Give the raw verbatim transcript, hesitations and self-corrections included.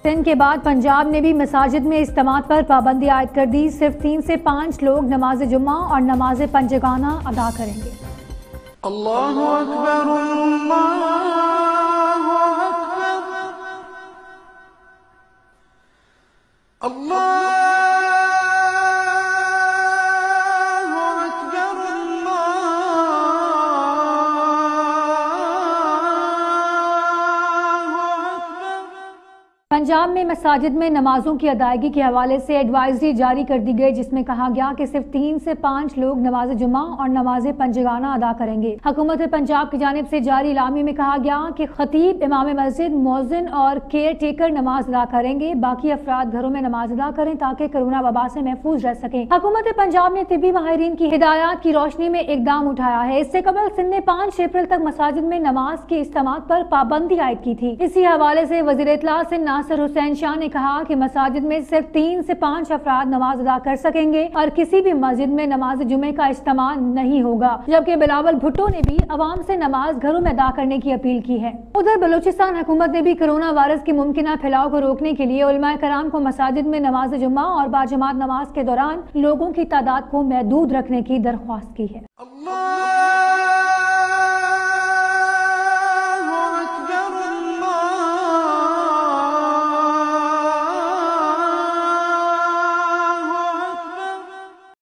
سندھ کے بعد پنجاب نے بھی مساجد میں اجتماعات پر پابندی عائد کر دی. صرف تین سے پانچ لوگ نماز جمعہ اور نماز پنجگانہ ادا کریں گے. اللہ اکبر اللہ اکبر اللہ پنجاب میں مساجد میں نمازوں کی ادائیگی کے حوالے سے ایڈوائزری جاری کر دی گئی، جس میں کہا گیا کہ صرف تین سے پانچ لوگ نماز جمعہ اور نماز پنجگانہ ادا کریں گے. حکومت پنجاب کی جانب سے جاری اعلامیے میں کہا گیا کہ خطیب، امام مسجد، مؤذن اور کیئر ٹیکر نماز ادا کریں گے. باقی افراد گھروں میں نماز ادا کریں تاکہ کرونا وبا سے محفوظ رہ سکیں. حکومت پنجاب نے طبی ماہرین کی ہدایات کی روشنی میں اقدام اٹھایا ہے. اس سے قبل سندھ نے پانچ اپریل تک مساجد میں نماز کی اجتماعات پر پابندی عائد کی تھی. اسی حوالے سے وزیر اطلاع سندھ ناصر حسین شاہ نے کہا کہ مساجد میں صرف تین سے پانچ افراد نماز ادا کر سکیں گے اور کسی بھی مسجد میں نماز جمعے کا اجتماع نہیں ہوگا. جبکہ بلاول بھٹو نے بھی عوام سے نماز گھروں میں ادا کرنے کی اپیل کی ہے. ادھر بلوچستان حکومت نے بھی کرونا وائرس کی ممکنہ پھیلاؤ کو روکنے کے لیے علماء کرام کو مساجد میں نماز جمعہ اور باجماعت نماز کے دوران لوگوں کی تعداد کو محدود رکھنے کی درخواست کی ہے. اللہ